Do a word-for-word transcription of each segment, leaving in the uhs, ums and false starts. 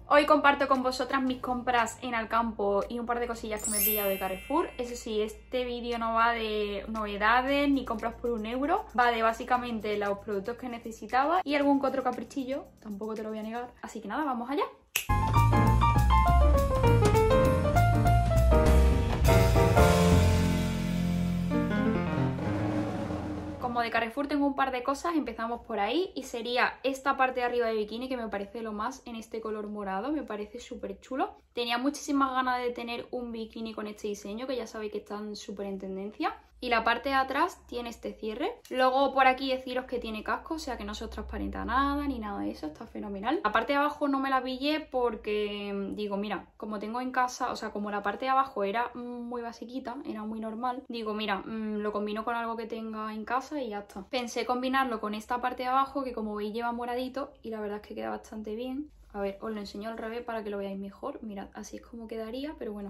Hoy comparto con vosotras mis compras en Alcampo y un par de cosillas que me he pillado de Carrefour. Eso sí, este vídeo no va de novedades ni compras por un euro. Va de básicamente los productos que necesitaba y algún que otro caprichillo, tampoco te lo voy a negar. Así que nada, vamos allá. Como de Carrefour tengo un par de cosas, empezamos por ahí y sería esta parte de arriba de bikini que me parece lo más en este color morado, me parece súper chulo. Tenía muchísimas ganas de tener un bikini con este diseño que ya sabéis que están súper en tendencia. Y la parte de atrás tiene este cierre. Luego por aquí deciros que tiene casco, o sea que no se os transparenta nada ni nada de eso, está fenomenal. La parte de abajo no me la pillé porque digo, mira, como tengo en casa, o sea, como la parte de abajo era muy basiquita, era muy normal, digo, mira, mmm, lo combino con algo que tenga en casa y ya está. Pensé combinarlo con esta parte de abajo que como veis lleva moradito y la verdad es que queda bastante bien. A ver, os lo enseño al revés para que lo veáis mejor. Mirad, así es como quedaría, pero bueno,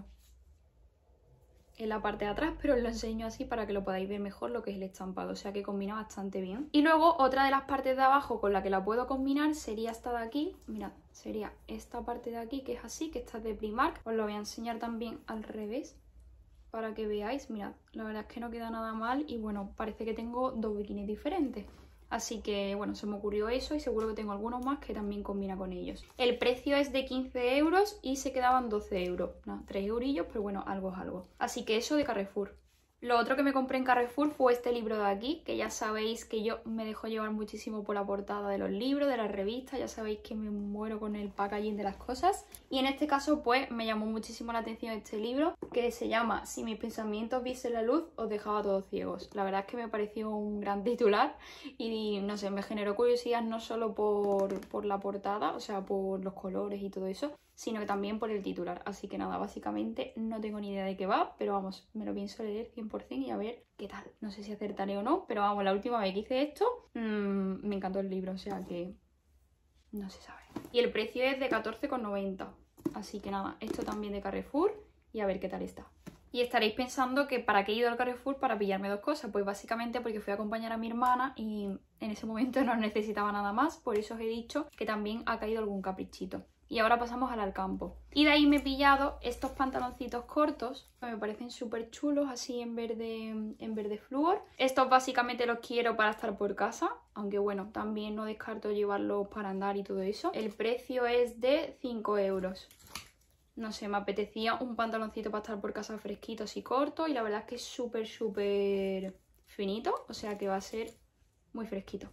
en la parte de atrás, pero os lo enseño así para que lo podáis ver mejor lo que es el estampado, o sea que combina bastante bien. Y luego otra de las partes de abajo con la que la puedo combinar sería esta de aquí, mirad, sería esta parte de aquí que es así, que esta es de Primark. Os lo voy a enseñar también al revés para que veáis, mirad, la verdad es que no queda nada mal y bueno, parece que tengo dos bikinis diferentes. Así que bueno, se me ocurrió eso y seguro que tengo algunos más que también combina con ellos. El precio es de quince euros y se quedaban doce euros. No, tres eurillos, pero bueno, algo es algo. Así que eso de Carrefour. Lo otro que me compré en Carrefour fue este libro de aquí, que ya sabéis que yo me dejo llevar muchísimo por la portada de los libros, de las revistas, ya sabéis que me muero con el packaging de las cosas. Y en este caso pues me llamó muchísimo la atención este libro, que se llama Si mis pensamientos viesen la luz, os dejaba todos ciegos. La verdad es que me pareció un gran titular y no sé, me generó curiosidad no solo por, por la portada, o sea, por los colores y todo eso, sino que también por el titular. Así que nada, básicamente no tengo ni idea de qué va, pero vamos, me lo pienso leer cien por cien y a ver qué tal. No sé si acertaré o no, pero vamos, la última vez que hice esto mmm, me encantó el libro, o sea que no se sabe. Y el precio es de catorce con noventa, así que nada, esto también de Carrefour y a ver qué tal está. Y estaréis pensando que para qué he ido al Carrefour para pillarme dos cosas, pues básicamente porque fui a acompañar a mi hermana y en ese momento no necesitaba nada más, por eso os he dicho que también ha caído algún caprichito. Y ahora pasamos al Alcampo. Y de ahí me he pillado estos pantaloncitos cortos, que me parecen súper chulos, así en verde, en verde flúor. Estos básicamente los quiero para estar por casa, aunque bueno, también no descarto llevarlos para andar y todo eso. El precio es de cinco euros. No sé, me apetecía un pantaloncito para estar por casa fresquito, así corto, y la verdad es que es súper, súper finito, o sea que va a ser muy fresquito.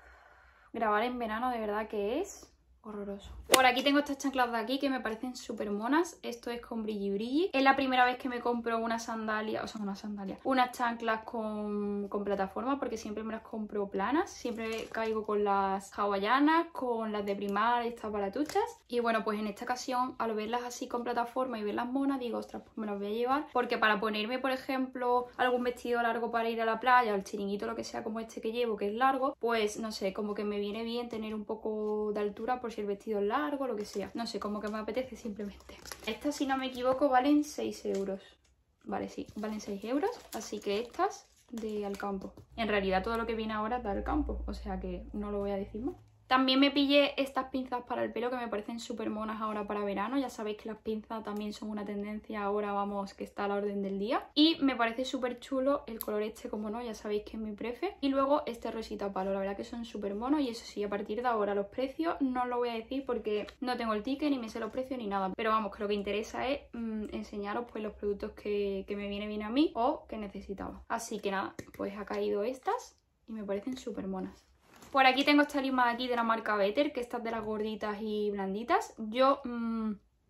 Grabar en verano de verdad que es horroroso. Por aquí tengo estas chanclas de aquí que me parecen súper monas. Esto es con brilli brilli. Es la primera vez que me compro una sandalia, o sea, una sandalia, unas chanclas con, con plataforma, porque siempre me las compro planas. Siempre caigo con las hawaianas, con las de Primark, estas baratuchas. Y bueno, pues en esta ocasión, al verlas así con plataforma y verlas monas, digo, ostras, pues me las voy a llevar. Porque para ponerme, por ejemplo, algún vestido largo para ir a la playa, o el chiringuito, lo que sea, como este que llevo, que es largo, pues no sé, como que me viene bien tener un poco de altura por si el vestido es largo, lo que sea. No sé, como que me apetece simplemente. Estas, si no me equivoco, valen seis euros. Vale, sí, valen seis euros. Así que estas de Alcampo. En realidad todo lo que viene ahora es de Alcampo, o sea que no lo voy a decir más. También me pillé estas pinzas para el pelo que me parecen súper monas ahora para verano. Ya sabéis que las pinzas también son una tendencia ahora, vamos, que está a la orden del día. Y me parece súper chulo el color este, como no, ya sabéis que es mi prefe. Y luego este rosita palo, la verdad que son súper monos. Y eso sí, a partir de ahora los precios no os lo voy a decir porque no tengo el ticket, ni me sé los precios, ni nada. Pero vamos, que lo que interesa es mmm, enseñaros pues los productos que, que me viene bien a mí o que necesitaba. Así que nada, pues ha caído estas y me parecen súper monas. Por aquí tengo esta lima de aquí de la marca Better, que esta es de las gorditas y blanditas. Yo mmm,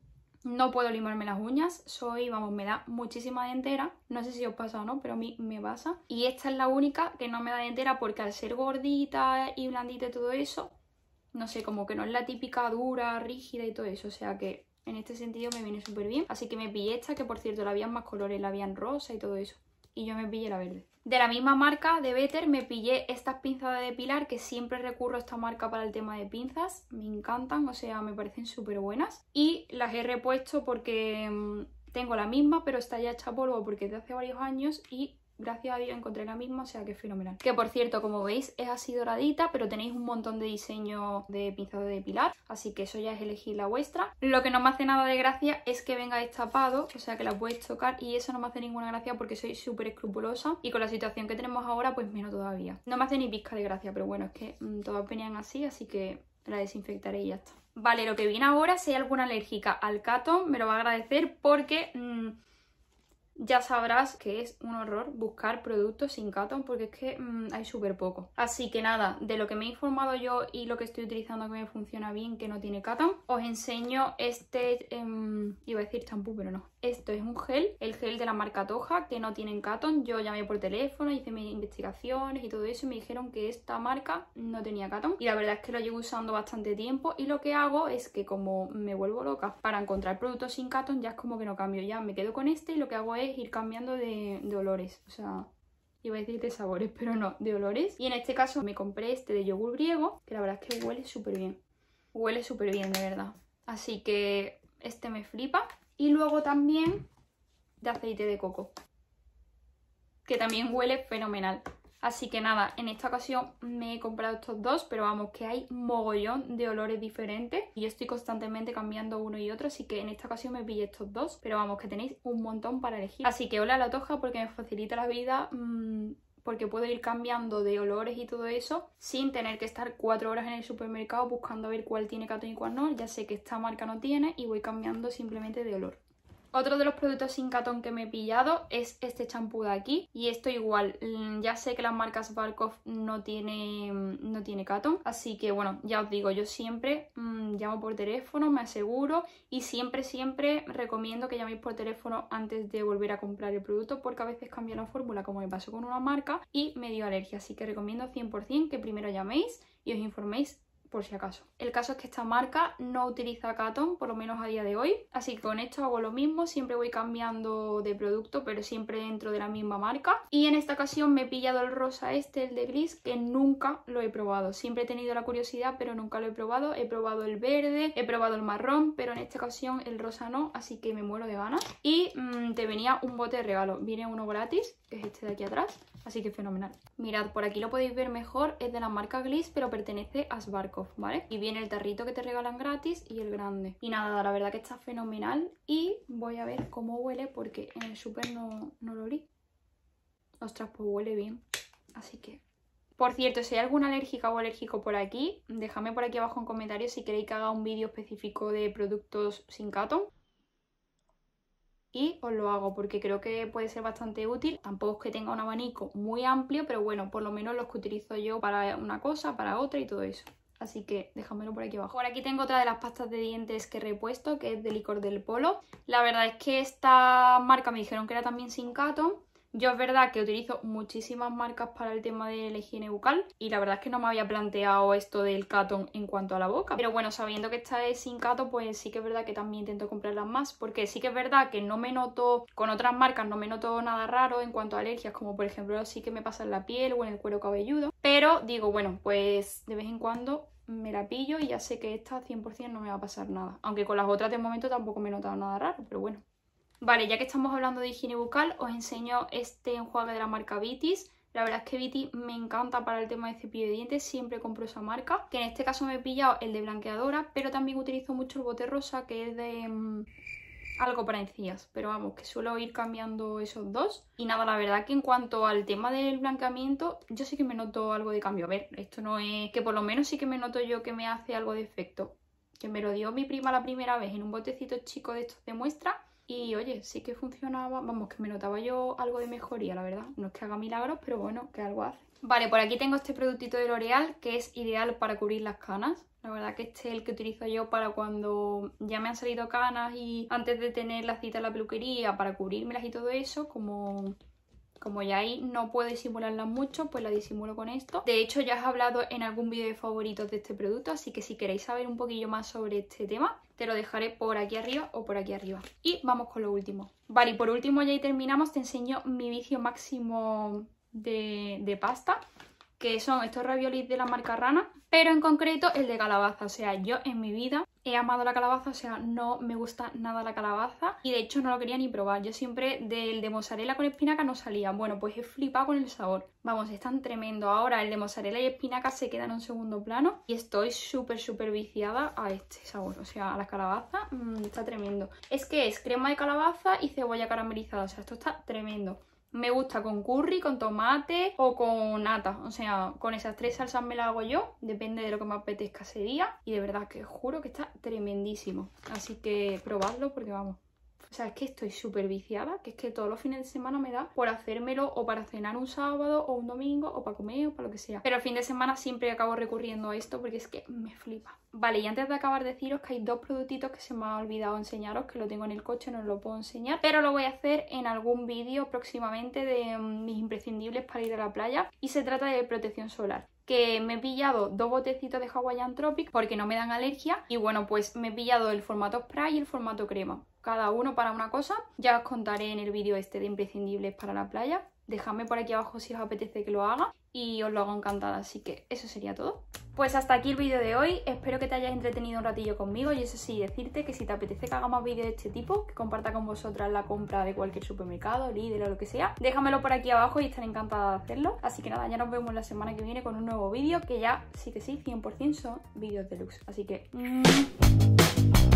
no puedo limarme las uñas, soy, vamos, me da muchísima dientera. No sé si os pasa o no, pero a mí me pasa. Y esta es la única que no me da dientera porque al ser gordita y blandita y todo eso, no sé, como que no es la típica dura, rígida y todo eso. O sea que en este sentido me viene súper bien. Así que me pillé esta, que por cierto la habían más colores, la habían rosa y todo eso. Y yo me pillé la verde. De la misma marca de Better me pillé estas pinzas de depilar, que siempre recurro a esta marca para el tema de pinzas. Me encantan, o sea, me parecen súper buenas. Y las he repuesto porque mmm, tengo la misma, pero está ya hecha polvo porque es de hace varios años y gracias a Dios encontré la misma, o sea que es fenomenal. Que por cierto, como veis, es así doradita, pero tenéis un montón de diseño de pinzado de depilar, así que eso ya es elegir la vuestra. Lo que no me hace nada de gracia es que venga destapado, o sea que la puedes tocar, y eso no me hace ninguna gracia porque soy súper escrupulosa y con la situación que tenemos ahora pues menos todavía. No me hace ni pizca de gracia, pero bueno, es que mmm, todas venían así, así que la desinfectaré y ya está. Vale, lo que viene ahora, si hay alguna alérgica al Cotton me lo va a agradecer porque... Mmm, ya sabrás que es un horror buscar productos sin Cotton porque es que mmm, hay súper poco. Así que nada, de lo que me he informado yo y lo que estoy utilizando que me funciona bien, que no tiene Cotton, os enseño este, eh, iba a decir champú, pero no. Esto es un gel, el gel de la marca Toja, que no tienen Cotton. Yo llamé por teléfono, hice mis investigaciones y todo eso y me dijeron que esta marca no tenía Cotton. Y la verdad es que lo llevo usando bastante tiempo y lo que hago es que como me vuelvo loca para encontrar productos sin Cotton, ya es como que no cambio, ya me quedo con este y lo que hago es ir cambiando de, de olores, o sea, iba a decir de sabores, pero no, de olores. Y en este caso me compré este de yogur griego, que la verdad es que huele súper bien, huele súper bien de verdad, así que este me flipa. Y luego también de aceite de coco, que también huele fenomenal. Así que nada, en esta ocasión me he comprado estos dos, pero vamos, que hay mogollón de olores diferentes y yo estoy constantemente cambiando uno y otro, así que en esta ocasión me pillé estos dos, pero vamos, que tenéis un montón para elegir. Así que hola la Toja porque me facilita la vida, mmm, porque puedo ir cambiando de olores y todo eso sin tener que estar cuatro horas en el supermercado buscando a ver cuál tiene Cotton y cuál no. Ya sé que esta marca no tiene y voy cambiando simplemente de olor. Otro de los productos sin Cotton que me he pillado es este champú de aquí. Y esto igual, ya sé que las marcas Barkov no tiene, no tiene Cotton. Así que bueno, ya os digo, yo siempre mmm, llamo por teléfono, me aseguro. Y siempre, siempre recomiendo que llaméis por teléfono antes de volver a comprar el producto. Porque a veces cambia la fórmula, como me pasó con una marca, y me dio alergia. Así que recomiendo cien por cien que primero llaméis y os informéis por si acaso. El caso es que esta marca no utiliza Cotton, por lo menos a día de hoy, así que con esto hago lo mismo, siempre voy cambiando de producto, pero siempre dentro de la misma marca. Y en esta ocasión me he pillado el rosa este, el de Gliss, que nunca lo he probado. Siempre he tenido la curiosidad, pero nunca lo he probado. He probado el verde, he probado el marrón, pero en esta ocasión el rosa no, así que me muero de ganas. Y mmm, te venía un bote de regalo, viene uno gratis, que es este de aquí atrás, así que fenomenal. Mirad, por aquí lo podéis ver mejor, es de la marca Gliss, pero pertenece a Sbarkov, ¿vale? Y viene el tarrito que te regalan gratis y el grande. Y nada, la verdad que está fenomenal y voy a ver cómo huele porque en el súper no, no lo olí. Ostras, pues huele bien, así que... Por cierto, si hay alguna alérgica o alérgico por aquí, dejadme por aquí abajo en comentarios si queréis que haga un vídeo específico de productos sin Cotton. Y os lo hago porque creo que puede ser bastante útil. Tampoco es que tenga un abanico muy amplio, pero bueno, por lo menos los que utilizo yo para una cosa, para otra y todo eso. Así que déjamelo por aquí abajo. Por aquí tengo otra de las pastas de dientes que he repuesto, que es de Licor del Polo. La verdad es que esta marca me dijeron que era también sin Cotton. Yo es verdad que utilizo muchísimas marcas para el tema de la higiene bucal y la verdad es que no me había planteado esto del Cotton en cuanto a la boca. Pero bueno, sabiendo que esta es sin Cotton, pues sí que es verdad que también intento comprarlas más, porque sí que es verdad que no me noto, con otras marcas no me noto nada raro en cuanto a alergias, como por ejemplo sí que me pasa en la piel o en el cuero cabelludo. Pero digo, bueno, pues de vez en cuando me la pillo y ya sé que esta cien por cien no me va a pasar nada. Aunque con las otras de momento tampoco me he notado nada raro, pero bueno. Vale, ya que estamos hablando de higiene bucal, os enseño este enjuague de la marca Vitis. La verdad es que Vitis me encanta para el tema de cepillo de dientes, siempre compro esa marca. Que en este caso me he pillado el de blanqueadora, pero también utilizo mucho el bote rosa, que es de mmm, algo para encías. Pero vamos, que suelo ir cambiando esos dos. Y nada, la verdad que en cuanto al tema del blanqueamiento, yo sí que me noto algo de cambio. A ver, esto no es... que por lo menos sí que me noto yo que me hace algo de efecto. Que me lo dio mi prima la primera vez en un botecito chico de estos de muestra. Y oye, sí que funcionaba, vamos, que me notaba yo algo de mejoría, la verdad. No es que haga milagros, pero bueno, que algo hace. Vale, por aquí tengo este productito de L'Oreal que es ideal para cubrir las canas. La verdad que este es el que utilizo yo para cuando ya me han salido canas y antes de tener la cita en la peluquería para cubrírmelas y todo eso, como... Como ya ahí no puedo disimularlas mucho, pues la disimulo con esto. De hecho, ya os he hablado en algún vídeo de favoritos de este producto, así que si queréis saber un poquillo más sobre este tema, te lo dejaré por aquí arriba o por aquí arriba. Y vamos con lo último. Vale, y por último ya ahí terminamos, te enseño mi vicio máximo de, de pasta, que son estos raviolis de la marca Rana, pero en concreto el de calabaza. O sea, yo en mi vida he amado la calabaza, o sea, no me gusta nada la calabaza y de hecho no lo quería ni probar. Yo siempre del de mozzarella con espinaca no salía. Bueno, pues he flipado con el sabor. Vamos, es tan tremendo. Ahora el de mozzarella y espinaca se queda en un segundo plano y estoy súper, súper viciada a este sabor. O sea, a la calabaza mmm, está tremendo. Es que es crema de calabaza y cebolla caramelizada. O sea, esto está tremendo. Me gusta con curry, con tomate o con nata. O sea, con esas tres salsas me la hago yo. Depende de lo que me apetezca ese día. Y de verdad que juro que está tremendísimo. Así que probadlo porque vamos. O sea, es que estoy súper viciada, que es que todos los fines de semana me da por hacérmelo o para cenar un sábado o un domingo o para comer o para lo que sea. Pero el fin de semana siempre acabo recurriendo a esto porque es que me flipa. Vale, y antes de acabar deciros que hay dos productitos que se me ha olvidado enseñaros, que lo tengo en el coche, no os lo puedo enseñar, pero lo voy a hacer en algún vídeo próximamente de um, mis imprescindibles para ir a la playa y se trata de protección solar. Que me he pillado dos botecitos de Hawaiian Tropic porque no me dan alergia y bueno, pues me he pillado el formato spray y el formato crema, cada uno para una cosa. Ya os contaré en el vídeo este de imprescindibles para la playa. Dejadme por aquí abajo si os apetece que lo haga y os lo hago encantada, así que eso sería todo. Pues hasta aquí el vídeo de hoy, espero que te hayas entretenido un ratillo conmigo y eso sí, decirte que si te apetece que haga más vídeos de este tipo, que comparta con vosotras la compra de cualquier supermercado, Lidl o lo que sea, déjamelo por aquí abajo y estaré encantada de hacerlo. Así que nada, ya nos vemos la semana que viene con un nuevo vídeo, que ya sí que sí, cien por cien son vídeos deluxe, así que...